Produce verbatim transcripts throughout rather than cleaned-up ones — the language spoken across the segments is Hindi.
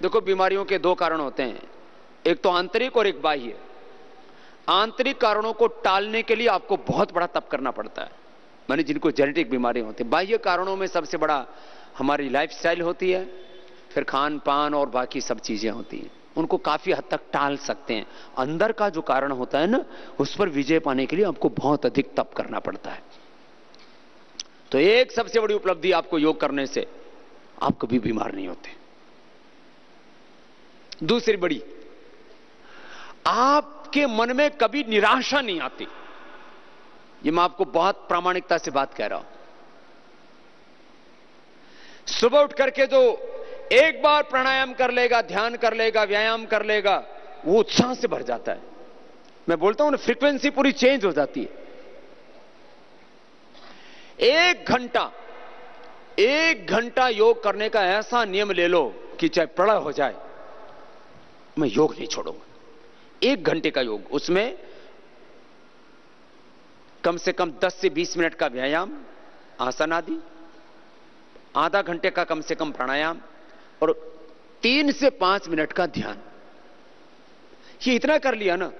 देखो, बीमारियों के दो कारण होते हैं, एक तो आंतरिक और एक बाह्य। आंतरिक कारणों को टालने के लिए आपको बहुत बड़ा तप करना पड़ता है, माने जिनको जेनेटिक बीमारी होती है। बाह्य कारणों में सबसे बड़ा हमारी लाइफस्टाइल होती है, फिर खान पान और बाकी सब चीजें होती हैं, उनको काफी हद तक टाल सकते हैं। अंदर का जो कारण होता है ना, उस पर विजय पाने के लिए आपको बहुत अधिक तप करना पड़ता है। तो एक सबसे बड़ी उपलब्धि आपको योग करने से आप कभी बीमार नहीं होते। दूसरी बड़ी, आपके मन में कभी निराशा नहीं आती। ये मैं आपको बहुत प्रामाणिकता से बात कह रहा हूं। सुबह उठ करके जो एक बार प्राणायाम कर लेगा, ध्यान कर लेगा, व्यायाम कर लेगा, वो उत्साह से भर जाता है। मैं बोलता हूं ना, फ्रीक्वेंसी पूरी चेंज हो जाती है। एक घंटा एक घंटा योग करने का ऐसा नियम ले लो कि चाहे प्रलय हो जाए, मैं योग नहीं छोड़ूंगा। एक घंटे का योग, उसमें कम से कम दस से बीस मिनट का व्यायाम, आसन आदि, आधा घंटे का कम से कम प्राणायाम और तीन से पांच मिनट का ध्यान। ये इतना कर लिया ना,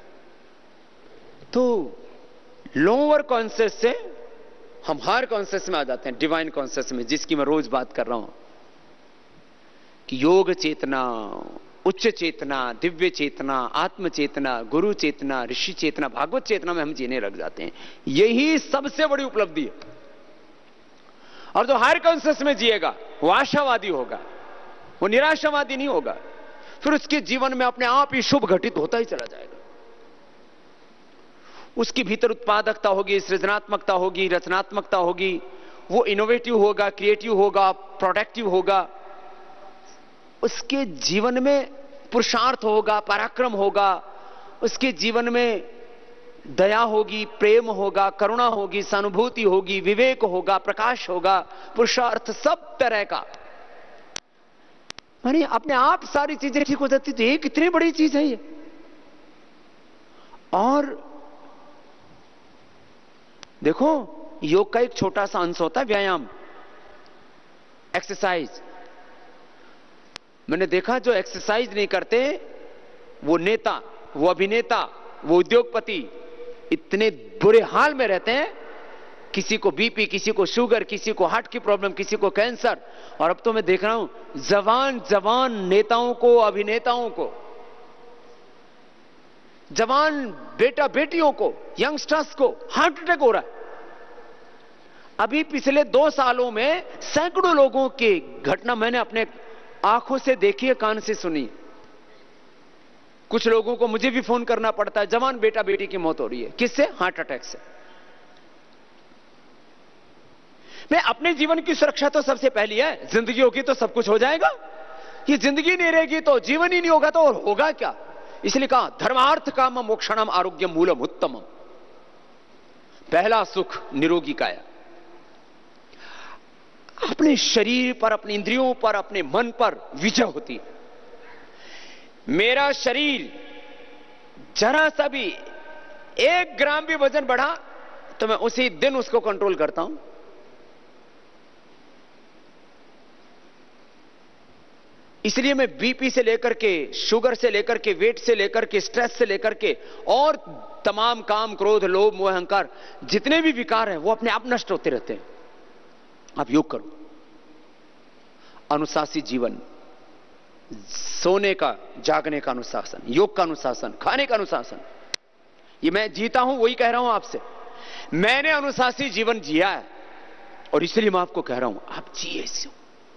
तो लोअर कॉन्शियस से हम हायर कॉन्शियस में आ जाते हैं, डिवाइन कॉन्शियस में, जिसकी मैं रोज बात कर रहा हूं कि योग चेतना, उच्च चेतना, दिव्य चेतना, आत्म चेतना, गुरु चेतना, ऋषि चेतना, भागवत चेतना में हम जीने लग जाते हैं। यही सबसे बड़ी उपलब्धि है। और जो हायर कॉन्शियस में जिएगा वो आशावादी होगा, वो निराशावादी नहीं होगा। फिर उसके जीवन में अपने आप ही शुभ घटित होता ही चला जाएगा। उसकी भीतर उत्पादकता होगी, सृजनात्मकता होगी, रचनात्मकता होगी, वो इनोवेटिव होगा, क्रिएटिव होगा, प्रोडक्टिव होगा। उसके जीवन में पुरुषार्थ होगा, पराक्रम होगा, उसके जीवन में दया होगी, प्रेम होगा, करुणा होगी, सहानुभूति होगी, विवेक होगा, प्रकाश होगा, पुरुषार्थ, सब तरह का। माने अपने आप सारी चीजें ठीक हो जाती। तो ये कितनी बड़ी चीज है ये। और देखो, योग का एक छोटा सा अंश होता है व्यायाम, एक्सरसाइज। मैंने देखा जो एक्सरसाइज नहीं करते, वो नेता, वो अभिनेता, वो उद्योगपति इतने बुरे हाल में रहते हैं। किसी को बीपी, किसी को शुगर, किसी को हार्ट की प्रॉब्लम, किसी को कैंसर। और अब तो मैं देख रहा हूं जवान जवान नेताओं को, अभिनेताओं को, जवान बेटा बेटियों को, यंगस्टर्स को हार्ट अटैक हो रहा है। अभी पिछले दो सालों में सैकड़ों लोगों की घटना मैंने अपने आंखों से देखी है, कान से सुनी। कुछ लोगों को मुझे भी फोन करना पड़ता है, जवान बेटा बेटी की मौत हो रही है। किससे? हार्ट अटैक से। मैं अपने जीवन की सुरक्षा तो सबसे पहली है। जिंदगी होगी तो सब कुछ हो जाएगा। ये जिंदगी नहीं रहेगी तो जीवन ही नहीं होगा, तो और होगा क्या? इसलिए कहा धर्मार्थ काम मोक्षणम आरोग्यम मूलम उत्तमम। पहला सुख निरोगी काया। अपने शरीर पर, अपने इंद्रियों पर, अपने मन पर विजय होती है। मेरा शरीर जरा सा भी एक ग्राम भी वजन बढ़ा तो मैं उसी दिन उसको कंट्रोल करता हूं। इसलिए मैं बीपी से लेकर के, शुगर से लेकर के, वेट से लेकर के, स्ट्रेस से लेकर के और तमाम काम, क्रोध, लोभ, मोह, अहंकार, जितने भी विकार हैं वो अपने आप नष्ट होते रहते हैं। आप योग करो। अनुशासित जीवन, सोने का, जागने का अनुशासन, योग का अनुशासन, खाने का अनुशासन, ये मैं जीता हूं, वही कह रहा हूं आपसे। मैंने अनुशासित जीवन जिया है और इसलिए मैं आपको कह रहा हूं आप जिए इसे।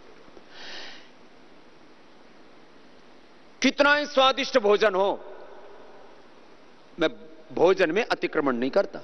कितना ही स्वादिष्ट भोजन हो, मैं भोजन में अतिक्रमण नहीं करता।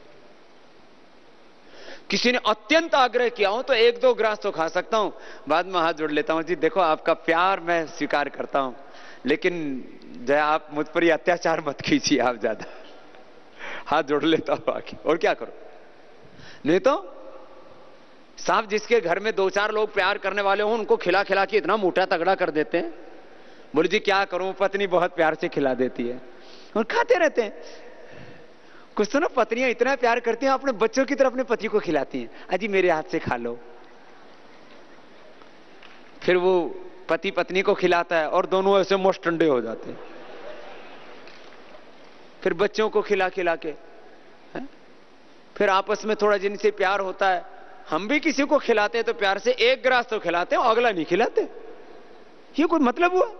किसी ने अत्यंत आग्रह किया हो तो एक दो ग्रास तो खा सकता हूं, बाद में हाथ जोड़ लेता हूं, जी देखो आपका प्यार मैं स्वीकार करता हूं, लेकिन जय आप मुझ पर ही अत्याचार मत कीजिए आप ज्यादा। हाथ जोड़ लेता हूं आके, और क्या करो। नहीं तो साहब जिसके घर में दो चार लोग प्यार करने वाले हो, उनको खिला खिला के इतना मोटा तगड़ा कर देते हैं। बोले जी क्या करूं, पत्नी बहुत प्यार से खिला देती है, और खाते रहते हैं। कुछ तो ना पत्नियां इतना प्यार करती हैं, अपने बच्चों की तरफ अपने पति को खिलाती हैं, अजी मेरे हाथ से खा लो। फिर वो पति पत्नी को खिलाता है और दोनों ऐसे मोस्टंडे हो जाते हैं, फिर बच्चों को खिला खिला के है? फिर आपस में थोड़ा जिनसे प्यार होता है, हम भी किसी को खिलाते हैं तो प्यार से एक गिलास तो खिलाते हैं, अगला नहीं खिलाते। ये कोई मतलब हुआ?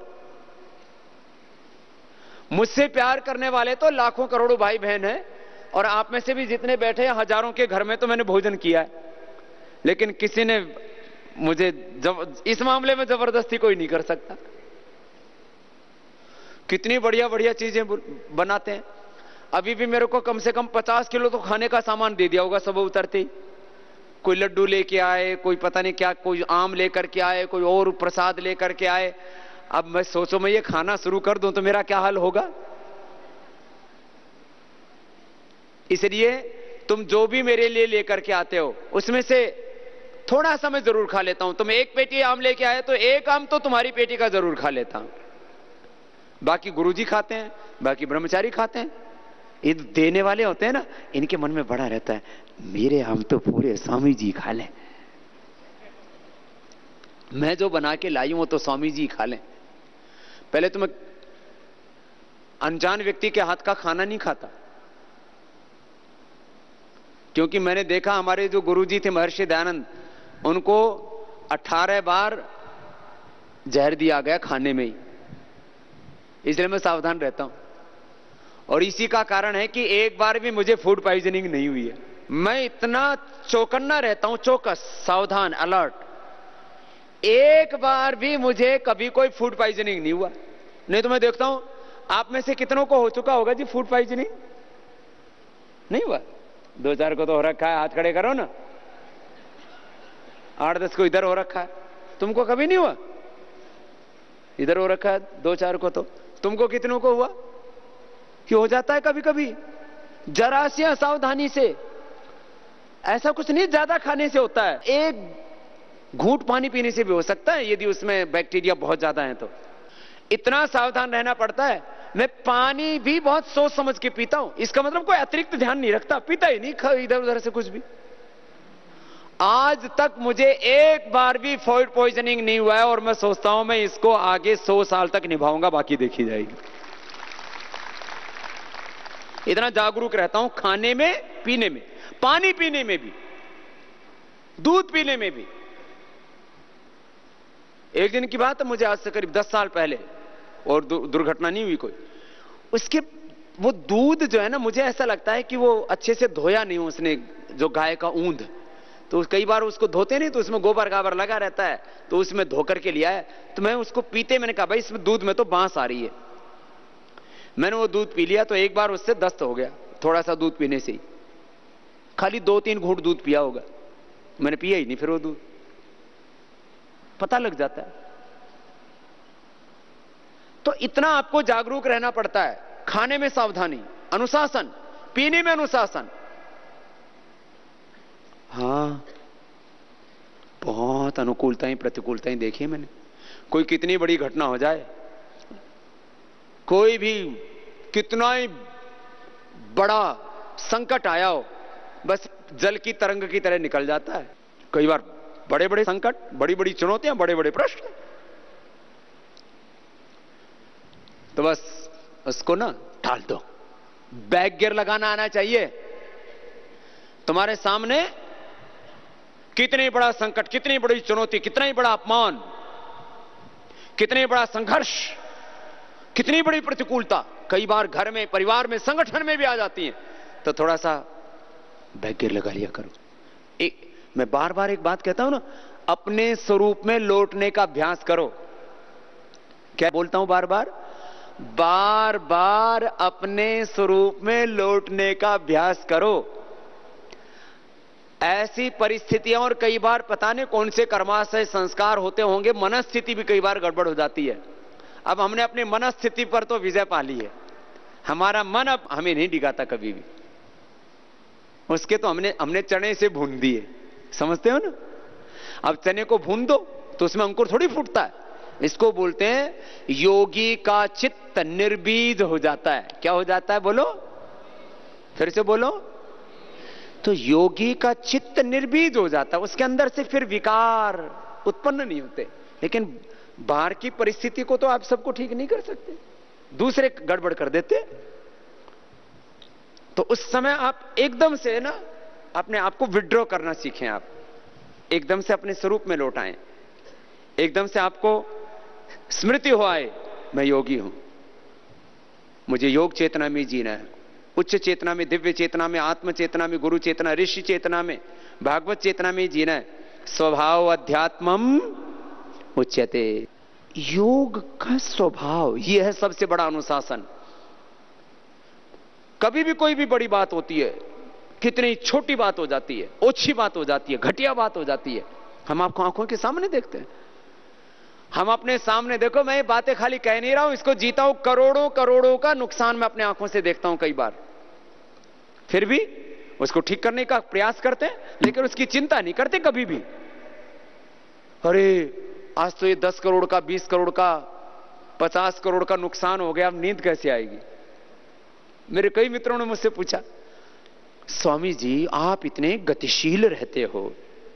मुझसे प्यार करने वाले तो लाखों करोड़ों भाई बहन हैं, और आप में से भी जितने बैठे हैं हजारों के घर में तो मैंने भोजन किया है, लेकिन किसी ने मुझे जब इस मामले में जबरदस्ती कोई नहीं कर सकता। कितनी बढ़िया बढ़िया चीजें बनाते हैं। अभी भी मेरे को कम से कम पचास किलो तो खाने का सामान दे दिया होगा सुबह उतरते ही। कोई लड्डू लेके आए, कोई पता नहीं क्या, कोई आम लेकर के आए, कोई और प्रसाद लेकर के आए। अब मैं सोचो मैं ये खाना शुरू कर दूं तो मेरा क्या हाल होगा। इसलिए तुम जो भी मेरे लिए लेकर के आते हो उसमें से थोड़ा सा मैं जरूर खा लेता हूं। तुम एक पेटी आम लेके आए तो एक आम तो तुम्हारी पेटी का जरूर खा लेता हूं, बाकी गुरुजी खाते हैं, बाकी ब्रह्मचारी खाते हैं। ये देने वाले होते हैं ना, इनके मन में बड़ा रहता है मेरे आम तो पूरे स्वामी जी खा लें, मैं जो बना के लाई हूं तो स्वामी जी खा लें। पहले तो मैं अनजान व्यक्ति के हाथ का खाना नहीं खाता, क्योंकि मैंने देखा हमारे जो गुरुजी थे महर्षि दयानंद, उनको अठारह बार जहर दिया गया खाने में ही, इसलिए मैं सावधान रहता हूं। और इसी का कारण है कि एक बार भी मुझे फूड पॉइजनिंग नहीं हुई है। मैं इतना चौकन्ना रहता हूं, चौकस, सावधान, अलर्ट। एक बार भी मुझे कभी कोई फूड पॉइजनिंग नहीं हुआ। नहीं तो मैं देखता हूं आप में से कितनों को हो चुका होगा जी फूड पॉइजनिंग? नहीं हुआ? दो चार को तो हो रखा है, हाथ खड़े करो ना। आठ दस को इधर हो रखा है, तुमको कभी नहीं हुआ? इधर हो रखा है दो चार को, तो तुमको कितनों को हुआ? कि हो जाता है कभी कभी, जरा सी असावधानी से। ऐसा कुछ नहीं ज्यादा खाने से होता है, एक घूंट पानी पीने से भी हो सकता है यदि उसमें बैक्टीरिया बहुत ज्यादा है तो। इतना सावधान रहना पड़ता है। मैं पानी भी बहुत सोच समझ के पीता हूं, इसका मतलब कोई अतिरिक्त ध्यान नहीं रखता, पीता ही नहीं इधर उधर से कुछ भी। आज तक मुझे एक बार भी फूड पॉइजनिंग नहीं हुआ है, और मैं सोचता हूं मैं इसको आगे सौ साल तक निभाऊंगा, बाकी देखी जाएगी। इतना जागरूक रहता हूं, खाने में, पीने में, पानी पीने में भी, दूध पीने में भी। एक दिन की बात है, मुझे आज से करीब दस साल पहले, और दुर्घटना नहीं हुई कोई, उसके वो दूध जो है ना, मुझे ऐसा लगता है कि वो अच्छे से धोया नहीं उसने, जो गाय का ऊंध, तो कई बार उसको धोते नहीं तो उसमें गोबर गाबर लगा रहता है, तो उसमें धो करके लिया है। तो मैं उसको पीते, मैंने कहा भाई इसमें दूध में तो बांस आ रही है। मैंने वो दूध पी लिया तो एक बार उससे दस्त हो गया, थोड़ा सा दूध पीने से ही। खाली दो तीन घूंट दूध पिया होगा, मैंने पिया ही नहीं फिर वो दूध। पता लग जाता है। तो इतना आपको जागरूक रहना पड़ता है। खाने में सावधानी, अनुशासन, पीने में अनुशासन। हाँ, बहुत अनुकूलताएं प्रतिकूलताएं देखी मैंने। कोई कितनी बड़ी घटना हो जाए, कोई भी कितना ही बड़ा संकट आया हो, बस जल की तरंग की तरह निकल जाता है। कई बार बड़े बड़े संकट, बड़ी बड़ी चुनौतियां, बड़े बड़े प्रश्न, तो बस उसको ना टाल दो। बैक गियर लगाना आना चाहिए। तुम्हारे सामने कितनी बड़ा संकट, कितनी बड़ी चुनौती, कितना ही बड़ा अपमान, कितनी बड़ा संघर्ष, कितनी बड़ी प्रतिकूलता कई बार घर में, परिवार में, संगठन में भी आ जाती है, तो थोड़ा सा बैक गियर लगा लिया करो। एक मैं बार बार एक बात कहता हूं ना, अपने स्वरूप में लौटने का अभ्यास करो। क्या बोलता हूं बार बार? बार बार अपने स्वरूप में लौटने का अभ्यास करो। ऐसी परिस्थितियां, और कई बार पता नहीं कौन से कर्माशय संस्कार होते होंगे, मनस्थिति भी कई बार गड़बड़ हो जाती है। अब हमने अपनी मनस्थिति पर तो विजय पा ली है। हमारा मन अब हमें नहीं डिगाता कभी भी, उसके तो हमने हमने चने से भून दिए, समझते हो ना? अब चने को भून दो तो उसमें अंकुर थोड़ी फूटता है। इसको बोलते हैं योगी का चित्त निर्बीज हो जाता है। क्या हो जाता है बोलो, फिर से बोलो। तो योगी का चित्त निर्बीज हो जाता है, उसके अंदर से फिर विकार उत्पन्न नहीं होते। लेकिन बाहर की परिस्थिति को तो आप सबको ठीक नहीं कर सकते, दूसरे गड़बड़ कर देते। तो उस समय आप एकदम से ना अपने आप को विड्रॉ करना सीखें। आप एकदम से अपने स्वरूप में लौट आए, एकदम से आपको स्मृति हो आए, मैं योगी हूं, मुझे योग चेतना में जीना है, उच्च चेतना में, दिव्य चेतना में, आत्म चेतना में, गुरु चेतना, ऋषि चेतना में, भागवत चेतना में जीना है। स्वभाव अध्यात्मम उच्यते। योग का स्वभाव यह है सबसे बड़ा अनुशासन। कभी भी कोई भी बड़ी बात होती है, कितनी छोटी बात हो जाती है, ओछी बात हो जाती है, घटिया बात हो जाती है, हम आपको आंखों के सामने देखते हैं। हम अपने सामने, देखो मैं ये बातें खाली कह नहीं रहा हूं, इसको जीता हूं। करोड़ों करोड़ों का नुकसान मैं अपने आंखों से देखता हूं कई बार, फिर भी उसको ठीक करने का प्रयास करते हैं, लेकिन उसकी चिंता नहीं करते कभी भी। अरे आज तो ये दस करोड़ का, बीस करोड़ का, पचास करोड़ का नुकसान हो गया, अब नींद कैसे आएगी। मेरे कई मित्रों ने मुझसे पूछा, स्वामी जी आप इतने गतिशील रहते हो,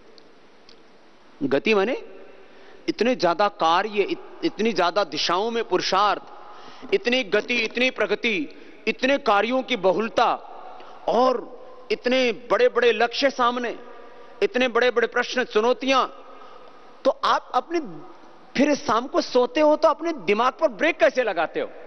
गति माने इतने ज्यादा कार्य, इत, इतनी ज्यादा दिशाओं में पुरुषार्थ, इतनी गति, इतनी प्रगति, इतने कार्यों की बहुलता, और इतने बड़े बड़े लक्ष्य सामने, इतने बड़े बड़े प्रश्न, चुनौतियां, तो आप अपने फिर शाम को सोते हो तो अपने दिमाग पर ब्रेक कैसे लगाते हो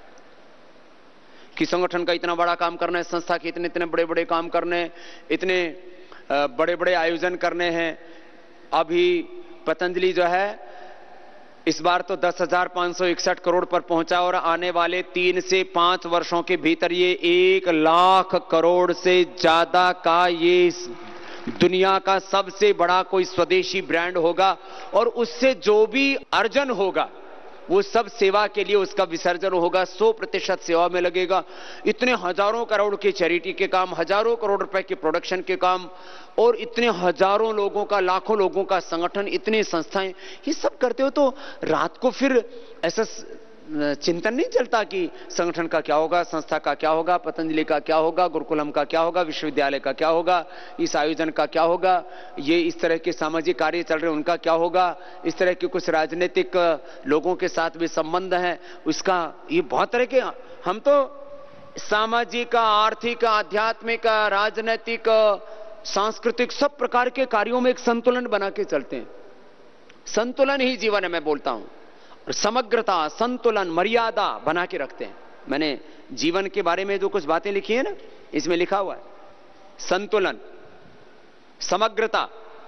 कि संगठन का इतना बड़ा काम करना है, संस्था के इतने इतने बड़े बड़े काम करने, इतने बड़े बड़े आयोजन करने हैं। अभी पतंजलि जो है इस बार तो दस हजार पांच सौ इकसठ करोड़ पर पहुंचा, और आने वाले तीन से पांच वर्षों के भीतर ये एक लाख करोड़ से ज्यादा का ये दुनिया का सबसे बड़ा कोई स्वदेशी ब्रांड होगा। और उससे जो भी अर्जन होगा वो सब सेवा के लिए उसका विसर्जन होगा, सौ प्रतिशत सेवा में लगेगा। इतने हजारों करोड़ के चैरिटी के काम, हजारों करोड़ रुपए के प्रोडक्शन के काम, और इतने हजारों लोगों का, लाखों लोगों का संगठन, इतनी संस्थाएं, ये सब करते हो तो रात को फिर ऐसा चिंतन नहीं चलता कि संगठन का क्या होगा, संस्था का क्या होगा, पतंजलि का क्या होगा, गुरुकुलम का क्या होगा, विश्वविद्यालय का क्या होगा, इस आयोजन का क्या होगा, ये इस तरह के सामाजिक कार्य चल रहे हैं उनका क्या होगा, इस तरह के कुछ राजनीतिक लोगों के साथ भी संबंध है उसका, ये बहुत तरह के। हम तो सामाजिक, आर्थिक, आध्यात्मिक, राजनीतिक, सांस्कृतिक सब प्रकार के कार्यों में एक संतुलन बना के चलते हैं। संतुलन ही जीवन है, मैं बोलता हूं। समग्रता, संतुलन, मर्यादा बना के रखते हैं। मैंने जीवन के बारे में जो कुछ बातें लिखी है ना, इसमें लिखा हुआ है संतुलन, समग्रता,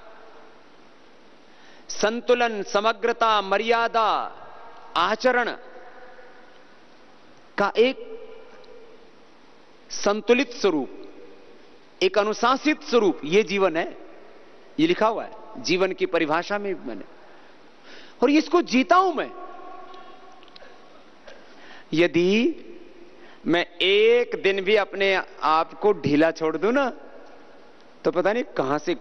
संतुलन, समग्रता, मर्यादा, आचरण का एक संतुलित स्वरूप, एक अनुशासित स्वरूप, यह जीवन है। यह लिखा हुआ है जीवन की परिभाषा में मैंने, और इसको जीता हूं मैं। यदि मैं एक दिन भी अपने आप को ढीला छोड़ दूं ना, तो पता नहीं कहां से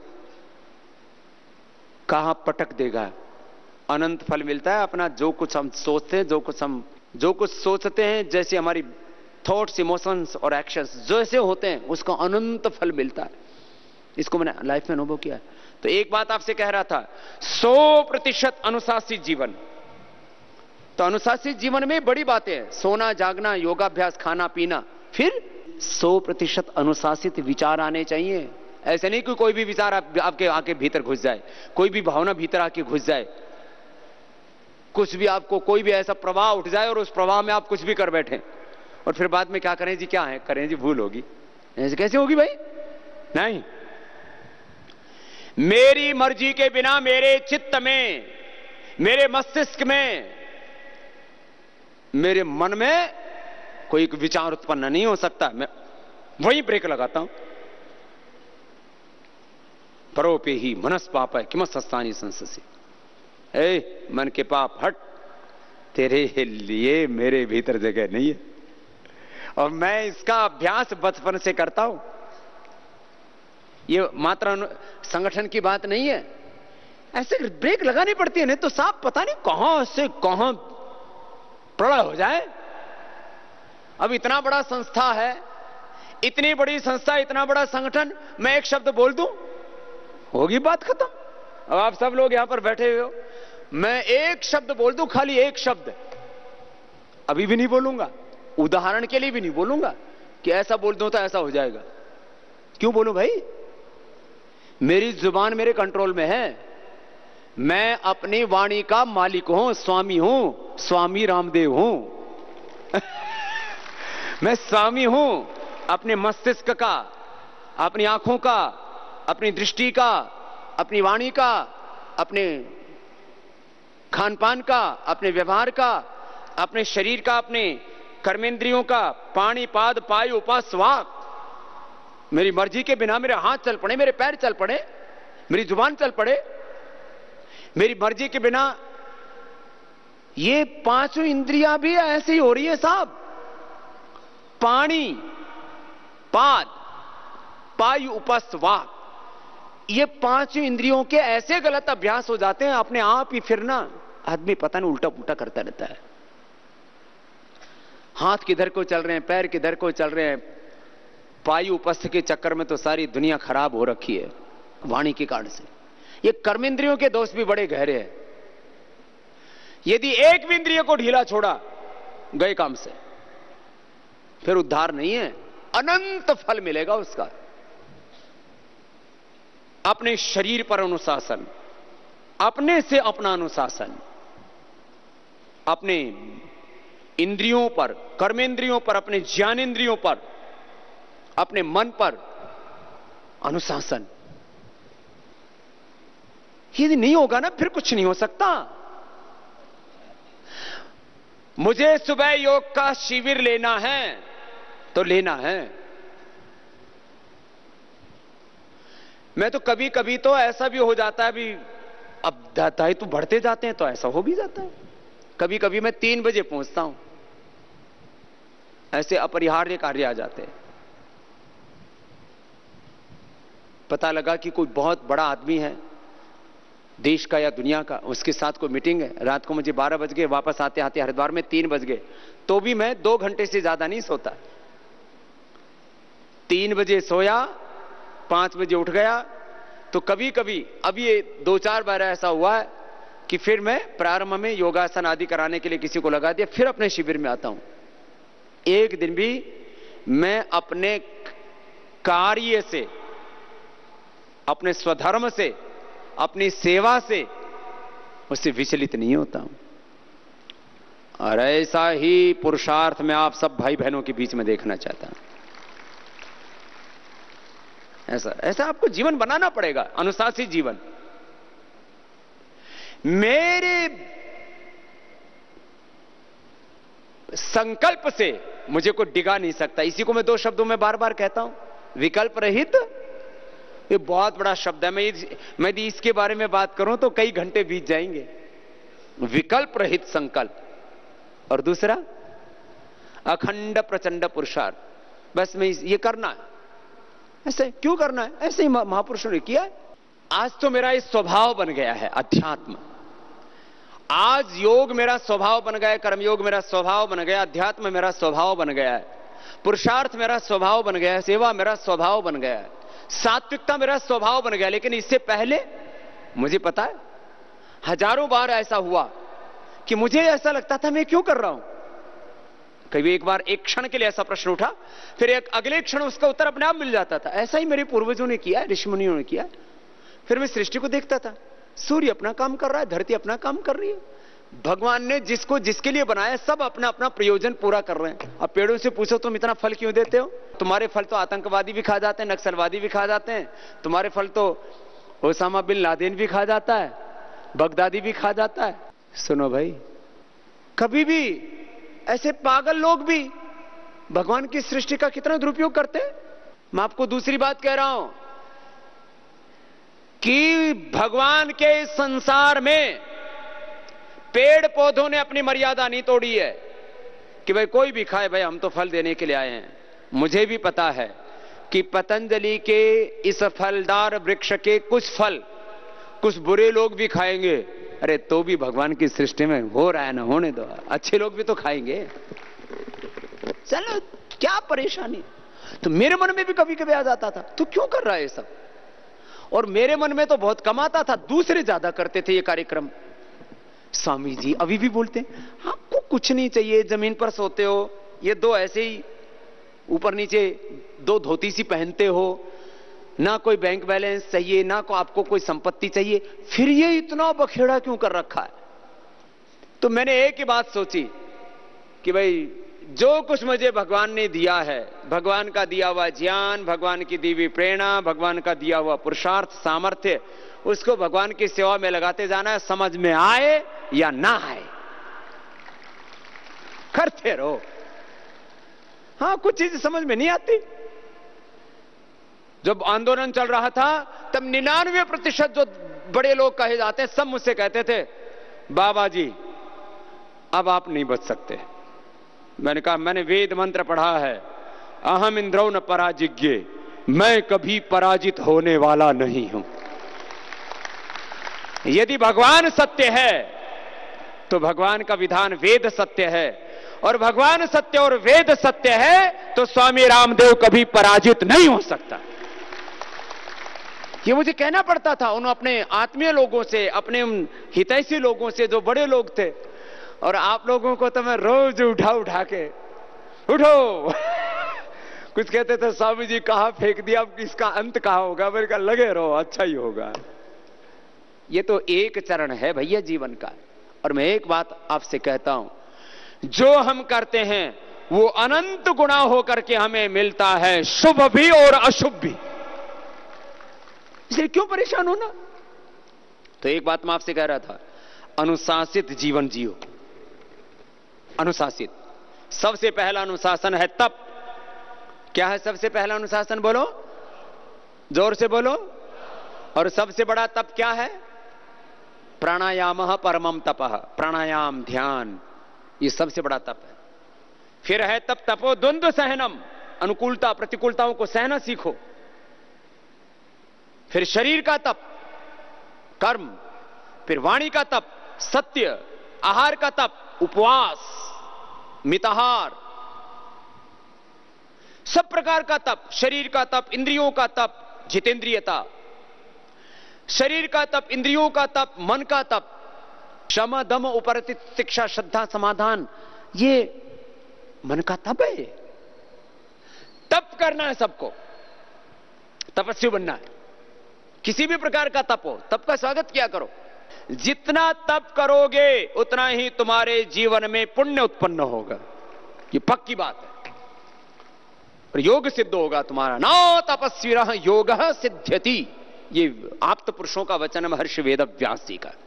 कहां पटक देगा। अनंत फल मिलता है अपना, जो कुछ हम सोचते हैं, जो कुछ हम जो कुछ सोचते हैं, जैसे हमारी थॉट्स, इमोशंस और एक्शंस जैसे होते हैं, उसका अनंत फल मिलता है। इसको मैंने लाइफ में अनुभव किया है। तो एक बात आपसे कह रहा था, सौ प्रतिशत अनुशासित जीवन। तो अनुशासित जीवन में बड़ी बातें हैं, सोना, जागना, योगाभ्यास, खाना पीना, फिर सौ प्रतिशत अनुशासित विचार आने चाहिए। ऐसे नहीं कि कोई भी विचार आप, आपके आके भीतर घुस जाए, कोई भी भावना भीतर आके घुस जाए, कुछ भी आपको, कोई भी ऐसा प्रवाह उठ जाए और उस प्रवाह में आप कुछ भी कर बैठे, और फिर बाद में क्या करें जी, क्या है करें जी, भूल होगी। ऐसे कैसे होगी भाई? नहीं, मेरी मर्जी के बिना, मेरे चित्त में, मेरे मस्तिष्क में, मेरे मन में कोई विचार उत्पन्न नहीं हो सकता। मैं वही ब्रेक लगाता हूं। परोपे ही मनस पाप है किमस्थानी संससी। ए मन के पाप हट, तेरे लिए मेरे भीतर जगह नहीं है। और मैं इसका अभ्यास बचपन से करता हूं। ये मात्र संगठन की बात नहीं है, ऐसे ब्रेक लगानी पड़ती है, नहीं तो साहब पता नहीं कहां से कहां प्रलय हो जाए। अब इतना बड़ा संस्था है, इतनी बड़ी संस्था, इतना बड़ा संगठन, मैं एक शब्द बोल दूं, होगी बात खत्म। अब आप सब लोग यहां पर बैठे हुए हो, मैं एक शब्द बोल दूं, खाली एक शब्द, अभी भी नहीं बोलूंगा, उदाहरण के लिए भी नहीं बोलूंगा कि ऐसा बोल दूं तो ऐसा हो जाएगा। क्यों बोलूं भाई? मेरी जुबान मेरे कंट्रोल में है। मैं अपनी वाणी का मालिक हूं, स्वामी हूं, स्वामी रामदेव हूं। मैं स्वामी हूं अपने मस्तिष्क का, अपनी आंखों का, अपनी दृष्टि का, अपनी वाणी का, अपने खान पान का, अपने व्यवहार का, अपने शरीर का, अपने कर्मेंद्रियों का, पाणी पाद पायु उपास वाक। मेरी मर्जी के बिना मेरे हाथ चल पड़े, मेरे पैर चल पड़े, मेरी जुबान चल पड़े, मेरी मर्जी के बिना ये पांचों इंद्रियां भी ऐसी हो रही है साहब। पाणी पाद पायु उपास वाक, ये पांचों इंद्रियों के ऐसे गलत अभ्यास हो जाते हैं, अपने आप ही फिर ना आदमी पता नहीं उल्टा पुल्टा करता रहता है। हाथ किधर को चल रहे हैं, पैर किधर को चल रहे हैं, पायु उपस्थ के चक्कर में तो सारी दुनिया खराब हो रखी है वाणी के कारण से। ये कर्मेंद्रियों के दोष भी बड़े गहरे हैं। यदि एक भी इंद्रिय को ढीला छोड़ा, गए काम से, फिर उद्धार नहीं है, अनंत फल मिलेगा उसका। अपने शरीर पर अनुशासन, अपने से अपना अनुशासन, अपने इंद्रियों पर, कर्मेंद्रियों पर, अपने ज्ञानेंद्रियों पर, अपने मन पर अनुशासन। यदि नहीं होगा ना, फिर कुछ नहीं हो सकता। मुझे सुबह योग का शिविर लेना है तो लेना है। मैं तो कभी कभी तो ऐसा भी हो जाता है, अभी अब दायित्व तो बढ़ते जाते हैं तो ऐसा हो भी जाता है। कभी कभी मैं तीन बजे पहुंचता हूं, ऐसे अपरिहार्य कार्य आ जाते हैं। पता लगा कि कोई बहुत बड़ा आदमी है देश का या दुनिया का, उसके साथ कोई मीटिंग है। रात को मुझे बारह बज गए, वापस आते आते हरिद्वार में तीन बज गए, तो भी मैं दो घंटे से ज्यादा नहीं सोता। तीन बजे सोया, पांच बजे उठ गया। तो कभी कभी, अब ये दो चार बार ऐसा हुआ है कि फिर मैं प्रारंभ में योगासन आदि कराने के लिए किसी को लगा दिया, फिर अपने शिविर में आता हूं। एक दिन भी मैं अपने कार्य से, अपने स्वधर्म से, अपनी सेवा से उससे विचलित नहीं होता हूं। और ऐसा ही पुरुषार्थ मैं आप सब भाई बहनों के बीच में देखना चाहता हूं। ऐसा ऐसा आपको जीवन बनाना पड़ेगा, अनुशासित जीवन। मेरे संकल्प से मुझे कोई डिगा नहीं सकता। इसी को मैं दो शब्दों में बार बार कहता हूं, विकल्प रहित। ये बहुत बड़ा शब्द है। मैं मैं यदि इसके बारे में बात करूं तो कई घंटे बीत जाएंगे। विकल्प रहित संकल्प। और दूसरा, अखंड प्रचंड पुरुषार्थ। बस मैं ये करना है। ऐसे क्यों करना है? ऐसे ही महापुरुषों ने किया है। आज तो मेरा ये स्वभाव बन गया है, अध्यात्म। आज योग मेरा स्वभाव बन गया है, कर्मयोग मेरा स्वभाव बन गया, अध्यात्म मेरा स्वभाव बन गया है, पुरुषार्थ मेरा स्वभाव बन गया है, सेवा मेरा स्वभाव बन गया है, सात्विकता मेरा स्वभाव बन गया। लेकिन इससे पहले मुझे पता है, हजारों बार ऐसा हुआ कि मुझे ऐसा लगता था मैं क्यों कर रहा हूं। कभी एक बार एक क्षण के लिए ऐसा प्रश्न उठा, फिर एक अगले क्षण उसका उत्तर अपने आप मिल जाता था। ऐसा ही मेरे पूर्वजों ने किया है, ऋषि मुनियों ने किया है। फिर मैं सृष्टि को देखता था, सूर्य अपना काम कर रहा है, धरती अपना काम कर रही है। भगवान ने जिसको जिसके लिए बनाया, सब अपना अपना प्रयोजन पूरा कर रहे हैं। अब पेड़ों से पूछो तुम इतना फल क्यों देते हो? तुम्हारे फल तो आतंकवादी भी खा जाते हैं, नक्सलवादी भी खा जाते हैं। तुम्हारे फल तो ओसामा बिन लादेन भी खा जाता है, बगदादी भी खा जाता है। सुनो भाई, कभी भी ऐसे पागल लोग भी भगवान की सृष्टि का कितना दुरुपयोग करते हैं। मैं आपको दूसरी बात कह रहा हूं कि भगवान के संसार में पेड़ पौधों ने अपनी मर्यादा नहीं तोड़ी है कि भाई कोई भी खाए, भाई हम तो फल देने के लिए आए हैं। मुझे भी पता है कि पतंजलि के इस फलदार वृक्ष के कुछ फल कुछ बुरे लोग भी खाएंगे। अरे तो भी भगवान की सृष्टि में हो रहा है ना, होने दो, अच्छे लोग भी तो खाएंगे। चलो क्या परेशानी। तो मेरे मन में भी कभी कभी आ जाता था, तू क्यों कर रहा है ये सब? और मेरे मन में तो बहुत कम आता था, दूसरे ज्यादा करते थे ये कार्यक्रम। स्वामी जी अभी भी बोलते हैं आपको कुछ नहीं चाहिए, जमीन पर सोते हो, ये दो ऐसे ही ऊपर नीचे दो धोती सी पहनते हो, ना कोई बैंक बैलेंस चाहिए, ना को आपको कोई संपत्ति चाहिए, फिर ये इतना बखेड़ा क्यों कर रखा है? तो मैंने एक ही बात सोची कि भाई जो कुछ मुझे भगवान ने दिया है, भगवान का दिया हुआ ज्ञान, भगवान की दी हुई प्रेरणा, भगवान का दिया हुआ पुरुषार्थ, सामर्थ्य, उसको भगवान की सेवा में लगाते जाना है, समझ में आए या ना आए, करते रहो। हां, कुछ चीज समझ में नहीं आती। जब आंदोलन चल रहा था तब निन्यानवे प्रतिशत जो बड़े लोग कहे जाते हैं सब मुझसे कहते थे बाबा जी अब आप नहीं बच सकते। मैंने कहा मैंने वेद मंत्र पढ़ा है, अहम इंद्रो न पराजिज्ञे, मैं कभी पराजित होने वाला नहीं हूं। यदि भगवान सत्य है तो भगवान का विधान वेद सत्य है, और भगवान सत्य और वेद सत्य है तो स्वामी रामदेव कभी पराजित नहीं हो सकता। ये मुझे कहना पड़ता था उन अपने आत्मीय लोगों से, अपने हितैषी लोगों से जो बड़े लोग थे। और आप लोगों को तो मैं रोज उठा उठा के उठो कुछ कहते थे स्वामी जी कहां फेंक दिया, अब इसका अंत कहां होगा? मेरे का लगे रहो, अच्छा ही होगा। ये तो एक चरण है भैया जीवन का। और मैं एक बात आपसे कहता हूं, जो हम करते हैं वो अनंत गुना होकर के हमें मिलता है, शुभ भी और अशुभ भी। इसलिए क्यों परेशान होना? तो एक बात मैं आपसे कह रहा था, अनुशासित जीवन जियो। अनुशासित, सबसे पहला अनुशासन है तप। क्या है सबसे पहला अनुशासन? बोलो, जोर से बोलो। और सबसे बड़ा तप क्या है? प्राणायाम परमम तपः, प्राणायाम ध्यान, ये सबसे बड़ा तप है। फिर है तप तपो द्वंद्व सहनम, अनुकूलता प्रतिकूलताओं को सहना सीखो। फिर शरीर का तप कर्म, फिर वाणी का तप सत्य, आहार का तप उपवास, मिताहार, सब प्रकार का तप, शरीर का तप, इंद्रियों का तप जितेंद्रियता, शरीर का तप, इंद्रियों का तप, मन का तप, क्षमा दम उपरति शिक्षा श्रद्धा समाधान, ये मन का तप है। तप करना है सबको, तपस्वी बनना है। किसी भी प्रकार का तप हो, तप का स्वागत किया करो। जितना तप करोगे उतना ही तुम्हारे जीवन में पुण्य उत्पन्न होगा, ये पक्की बात है। और योग सिद्ध होगा तुम्हारा। ना तपस्विरः योगः सिद्ध्यति, ये आप्त पुरुषों का वचन है महर्षि वेद व्यास जी का।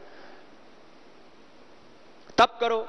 तप करो,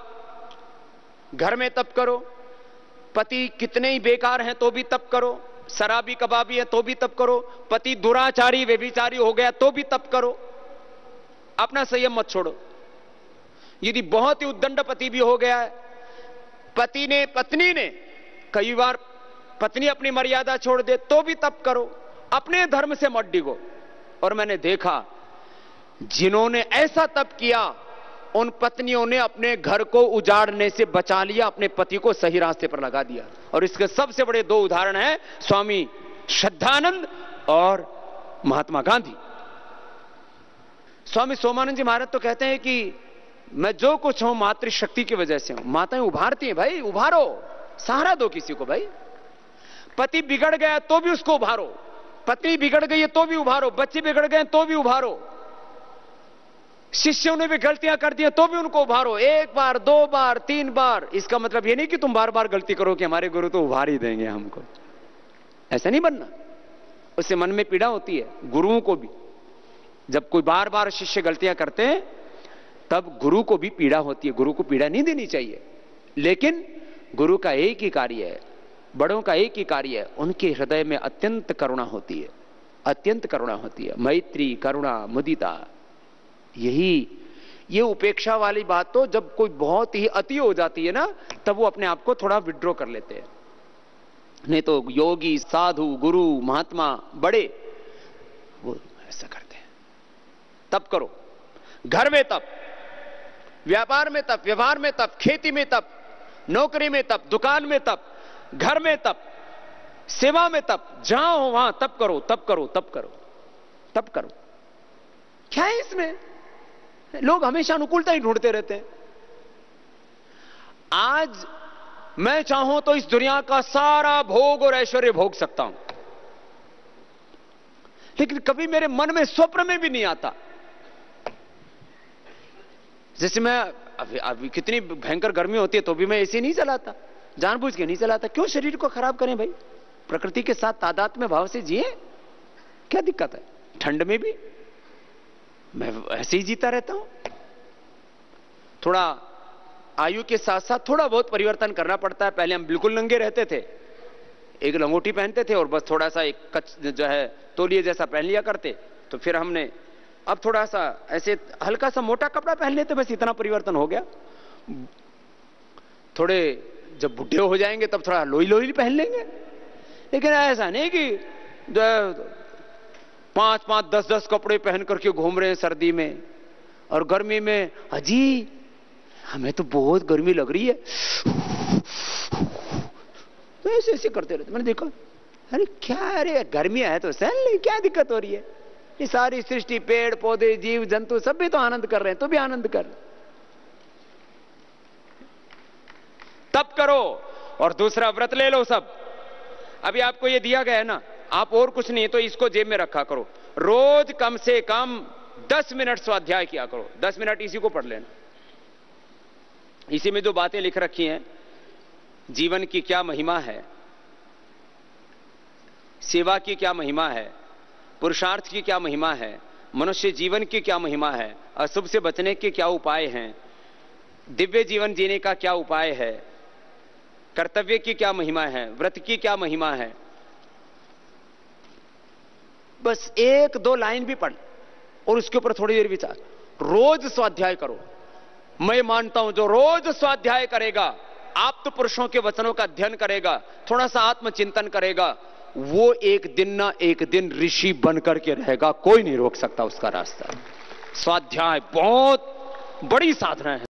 घर में तप करो, पति कितने ही बेकार हैं तो भी तप करो, शराबी कबाबी है तो भी तप करो, पति दुराचारी व्यभिचारी हो गया तो भी तप करो, अपना संयम मत छोड़ो। यदि बहुत ही उद्दंड पति भी हो गया है, पति ने पत्नी ने कई बार पत्नी अपनी मर्यादा छोड़ दे तो भी तप करो, अपने धर्म से मत डिगो। और मैंने देखा जिन्होंने ऐसा तप किया उन पत्नियों ने अपने घर को उजाड़ने से बचा लिया, अपने पति को सही रास्ते पर लगा दिया। और इसके सबसे बड़े दो उदाहरण हैं स्वामी श्रद्धानंद और महात्मा गांधी। स्वामी सोमानंद जी महाराज तो कहते हैं कि मैं जो कुछ हूं मातृशक्ति की वजह से हूं। माताएं उभारती हैं, भाई उभारो, सहारा दो किसी को। भाई पति बिगड़ गया तो भी उसको उभारो, पत्नी बिगड़ गई है तो भी उभारो, बच्चे बिगड़ गए तो भी उभारो, शिष्यों ने भी गलतियां कर दी तो भी उनको उभारो। एक बार, दो बार, तीन बार। इसका मतलब यह नहीं कि तुम बार बार गलती करो कि हमारे गुरु तो उभार ही देंगे हमको, ऐसा नहीं बनना। उससे मन में पीड़ा होती है गुरुओं को भी। जब कोई बार बार शिष्य गलतियां करते हैं तब गुरु को भी पीड़ा होती है। गुरु को पीड़ा नहीं देनी चाहिए, लेकिन गुरु का एक ही कार्य है, बड़ों का एक ही कार्य है, उनके हृदय में अत्यंत करुणा होती है, अत्यंत करुणा होती है, मैत्री, करुणा, मुदिता। यही ये उपेक्षा वाली बात तो जब कोई बहुत ही अति हो जाती है ना, तब वो अपने आप को थोड़ा विड्रॉ कर लेते हैं। नहीं तो योगी, साधु, गुरु, महात्मा बड़े वो ऐसा करते हैं। तप करो, घर में तप, व्यापार में तप, व्यवहार में तप, खेती में तप, नौकरी में तप, दुकान में तप, घर में तप, सेवा में तप, जहां हो वहां तप करो, तप करो, तप करो, तप करो। क्या है इसमें? लोग हमेशा अनुकूलता ही ढूंढते रहते हैं। आज मैं चाहूं तो इस दुनिया का सारा भोग और ऐश्वर्य भोग सकता हूं, लेकिन कभी मेरे मन में स्वप्न में भी नहीं आता। जैसे मैं अभी अभी कितनी भयंकर गर्मी होती है तो भी मैं एसी नहीं चलाता, जानबूझ के नहीं चलाता। क्यों शरीर को खराब करें भाई? प्रकृति के साथ तादात्म्य भाव से जिए, क्या दिक्कत है? ठंड में भी मैं ऐसे ही जीता रहता हूं। थोड़ा आयु के साथ साथ थोड़ा बहुत परिवर्तन करना पड़ता है। पहले हम बिल्कुल नंगे रहते थे, एक लंगोटी पहनते थे और बस थोड़ा सा एक कच जो है तौलिए जैसा पहन लिया करते। तो फिर हमने अब थोड़ा सा ऐसे हल्का सा मोटा कपड़ा पहन लेते, बस इतना परिवर्तन हो गया। थोड़े जब बुढ़े हो जाएंगे तब थोड़ा लोई लोई पहन लेंगे, लेकिन ऐसा नहीं कि पांच पांच दस दस कपड़े पहन करके घूम रहे हैं सर्दी में और गर्मी में। अजी हमें तो बहुत गर्मी लग रही है, तो ऐसे ऐसे करते रहते। मैंने देखा अरे क्या, अरे गर्मी है तो सहन ले, क्या दिक्कत हो रही है? ये सारी सृष्टि, पेड़ पौधे, जीव जंतु सब भी तो आनंद कर रहे हैं, तो भी आनंद कर। तप करो और दूसरा व्रत ले लो सब। अभी आपको ये दिया गया है ना, आप और कुछ नहीं तो इसको जेब में रखा करो। रोज कम से कम दस मिनट स्वाध्याय किया करो। दस मिनट इसी को पढ़ लेना। इसी में जो बातें लिख रखी हैं, जीवन की क्या महिमा है, सेवा की क्या महिमा है, पुरुषार्थ की क्या महिमा है, मनुष्य जीवन की क्या महिमा है, अशुभ से बचने के क्या उपाय हैं, दिव्य जीवन जीने का क्या उपाय है, कर्तव्य की क्या महिमा है, व्रत की क्या महिमा है। बस एक दो लाइन भी पढ़ और उसके ऊपर थोड़ी देर विचार। रोज स्वाध्याय करो। मैं मानता हूं जो रोज स्वाध्याय करेगा, आप तो पुरुषों के वचनों का अध्ययन करेगा, थोड़ा सा आत्मचिंतन करेगा, वो एक दिन ना एक दिन ऋषि बनकर के रहेगा। कोई नहीं रोक सकता उसका रास्ता। स्वाध्याय बहुत बड़ी साधना है।